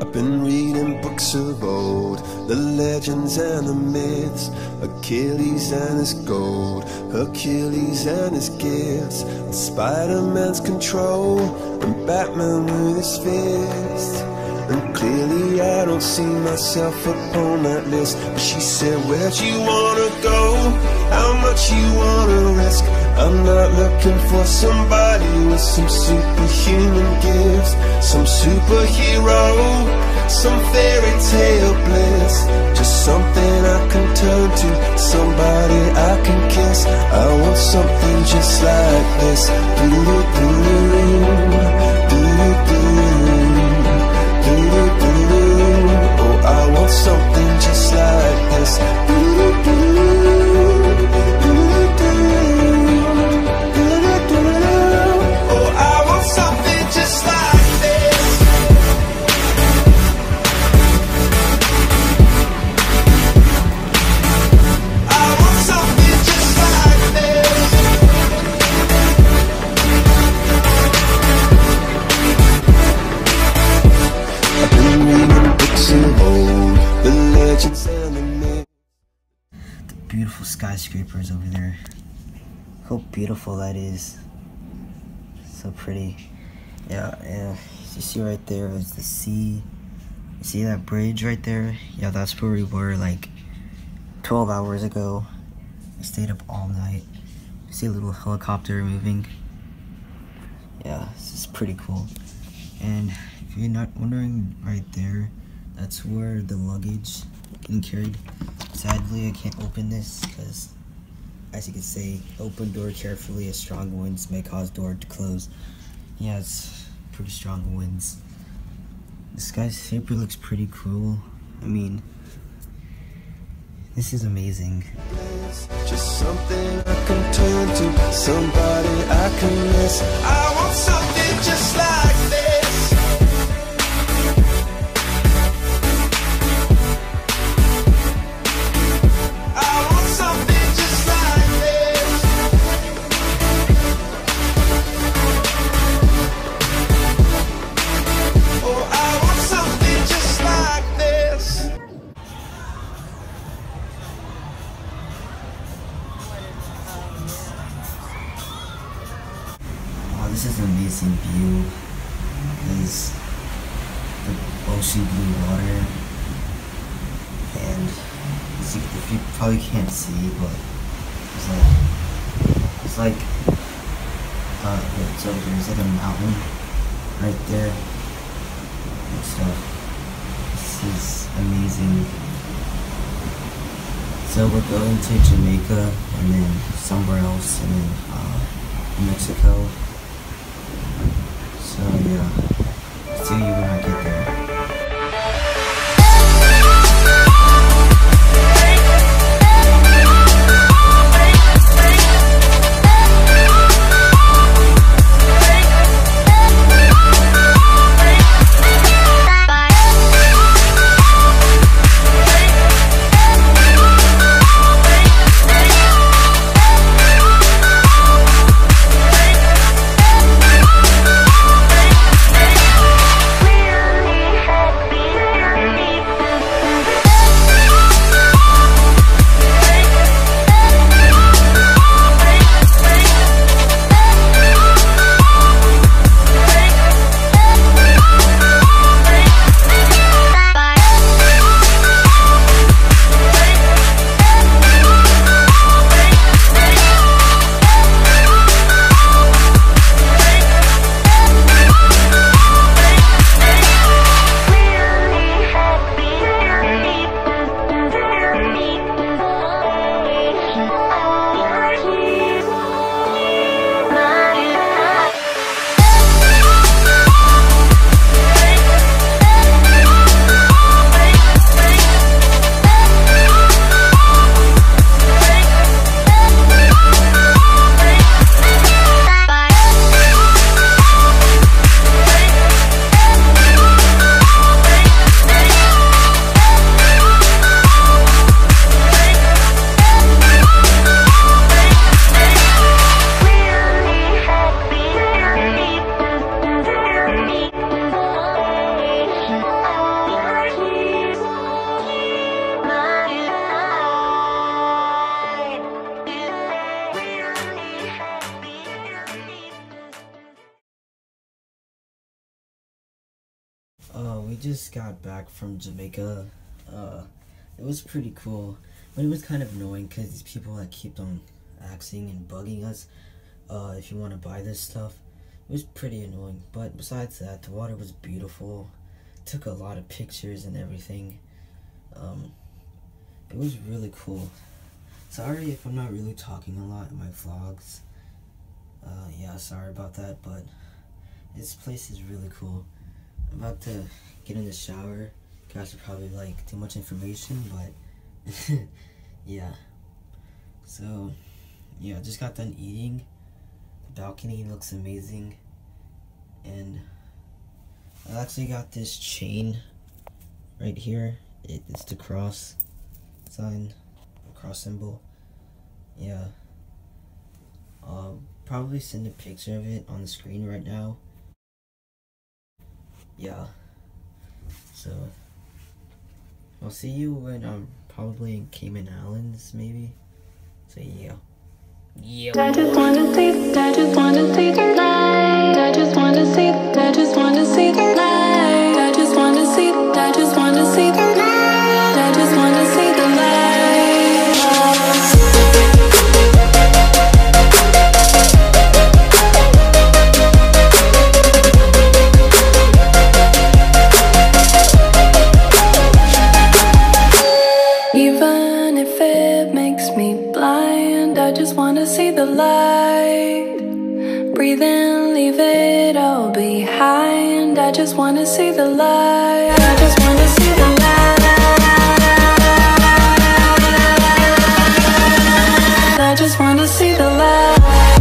I've been reading books of old, the legends and the myths, Achilles and his gold, Hercules and his gifts, and Spider-Man's control, and Batman with his fists. And clearly I don't see myself upon that list. But she said, where'd you wanna go? How much you wanna risk? I'm not looking for somebody with some superhuman gifts, some superhero, some fairy tale bliss. Just something I can turn to, somebody I can kiss. I want something just like this. Oh, I want something just like this. Oh, I want something just like this. I want something just like this. I've been reading books of old, the legends and the myths. The beautiful skyscrapers over there. How beautiful that is. So pretty. Yeah. You see right there is the sea. You see that bridge right there? Yeah, that's where we were like 12 hours ago. I stayed up all night. You see a little helicopter moving. Yeah, this is pretty cool. And if you're not wondering, right there, that's where the luggage getting carried. Sadly, I can't open this because, as you can see, open door carefully as strong winds may cause door to close. Yeah, it's pretty strong winds. The skyscraper looks pretty cool. I mean, this is amazing. Just something I can turn to, somebody I can miss. I want something just like this. I want something just like this. Oh, I want something just like this. Wow, this is an amazing view. There's the ocean blue water, and if you probably can't see, but it's like it's over here. It's like a mountain right there and stuff. This is amazing. So we're going to Jamaica and then somewhere else, and then Mexico. So yeah, see you when I get there. We just got back from Jamaica. It was pretty cool, but it was kind of annoying because these people that keep on asking and bugging us, if you want to buy this stuff. It was pretty annoying, but besides that, the water was beautiful. Took a lot of pictures and everything. It was really cool. Sorry if I'm not really talking a lot in my vlogs. Yeah, sorry about that, but this place is really cool. I'm about to get in the shower. Guys are probably like too much information, but yeah. So yeah, just got done eating. The balcony looks amazing, and I actually got this chain right here. It's the cross sign, cross symbol. Yeah. I'll probably send a picture of it on the screen right now. Yeah. So I'll see you when I'm probably in Cayman Islands, maybe. So yeah. Yeah. I just wanna see, I just wanna see the light. I just wanna see, I just wanna see the light. I just wanna see, I just wanna see the light. I just wanna see the light. Even if it makes me blind, I just wanna see the light. Breathe in, leave it all behind. I just wanna see the light. I just wanna see the light. I just wanna see the light.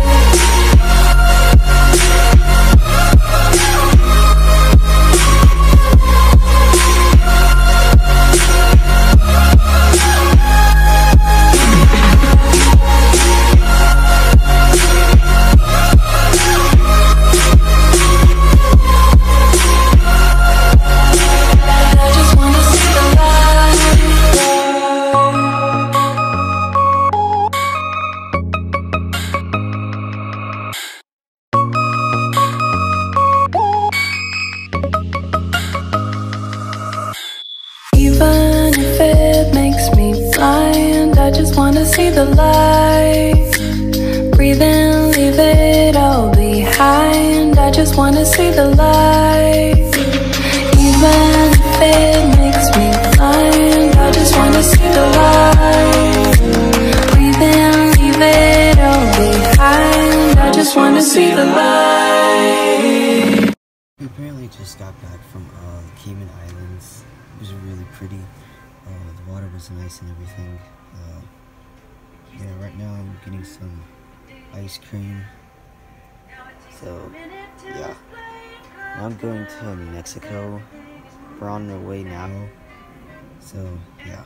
Even if it makes me blind, I just wanna see the light. Breathe in, leave it all behind. I just wanna see the light. Even if it makes me blind, I just wanna see the light. Breathe in, leave it all behind. I just wanna see the light. We apparently just got back from Cayman Islands. It was really pretty. The water was nice and everything. Yeah, right now I'm getting some ice cream. So yeah, now I'm going to Mexico. We're on our way now. So yeah.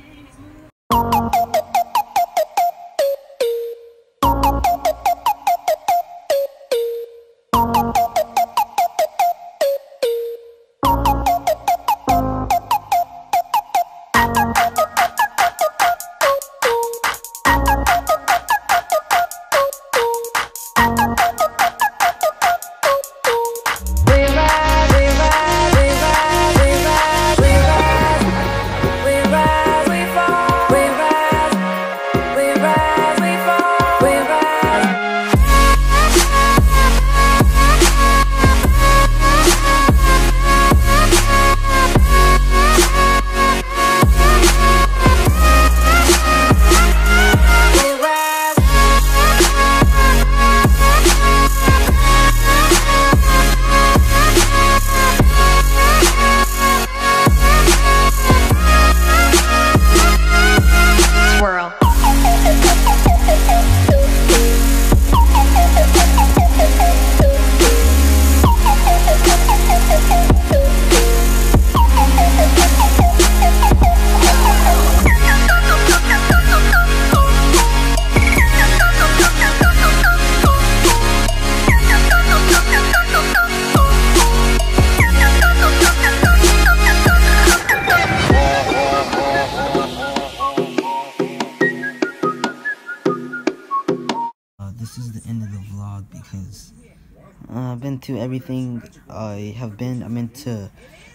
This is the end of the vlog because I've been to everything. I've been to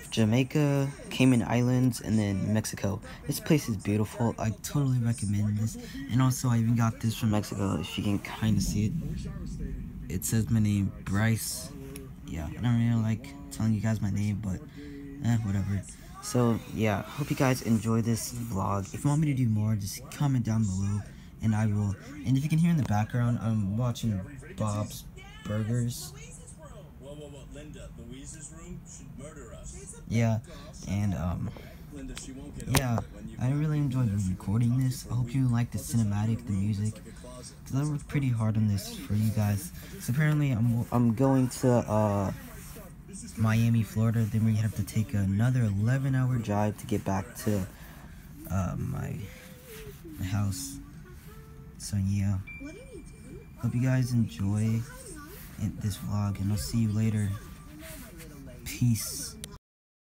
Jamaica, Cayman Islands, and then Mexico. This place is beautiful. I totally recommend this. And also, I even got this from Mexico, if you can kind of see it. It says my name, Bryce. Yeah, I don't really like telling you guys my name, but whatever. So, yeah, hope you guys enjoy this vlog. If you want me to do more, just comment down below, and I will. And if you can hear in the background, I'm watching Bob's Burgers. Linda, Louise's room should murder us. Yeah, and Linda, she won't get yeah, I really enjoyed recording this. I hope you like the cinematic, the music, because I worked pretty hard on this for you guys. So apparently I'm going to Miami, Florida. Then we have to take another 11-hour drive to get back to my house. So yeah, hope you guys enjoy this vlog, and I'll see you later. Peace.